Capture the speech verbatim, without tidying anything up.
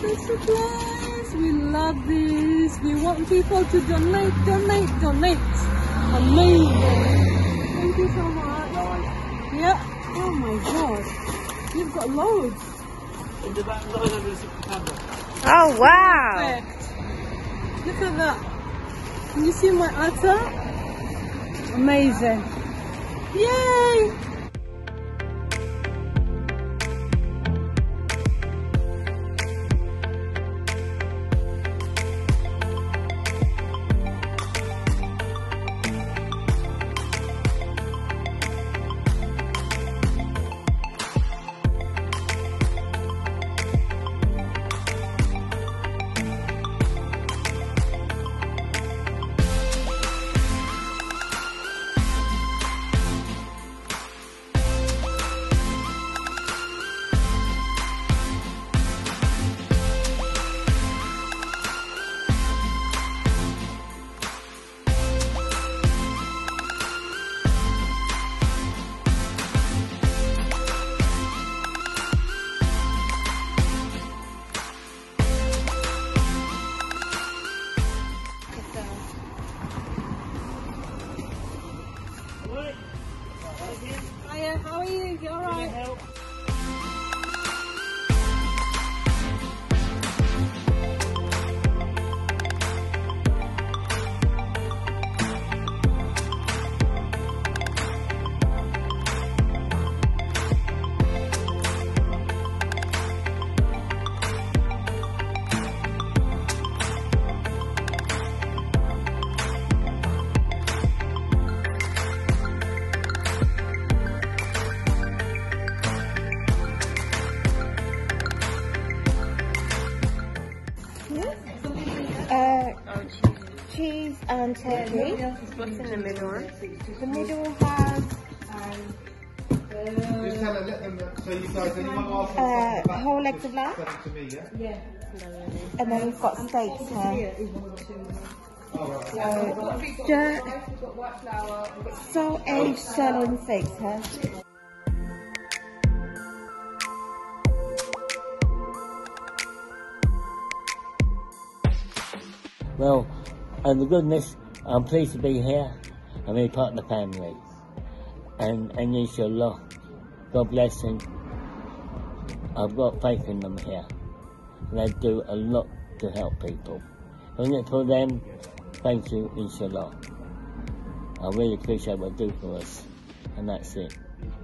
the supplies. We love these. We want people to donate, donate, donate. Amazing. Thank you so much. Yeah. Oh my god. You've got loads. Oh wow. Perfect. Look at that. Can you see my atta? Amazing. Yay! Hiya, how are you? You alright? Uh, cheese and turkey. What's in the middle? The middle has Just tell her, let them, so you guys, anyone ask uh, whole legs of lamb. to me, yeah? Yeah. And then we've got steaks here. So, just, so aged sirloin steaks here. Well, and the goodness, I'm pleased to be here. I'm really part of the family. And, and inshallah, God bless them. I've got faith in them here. And they do a lot to help people. Isn't it for them? Thank you, inshallah. I really appreciate what they do for us. And that's it.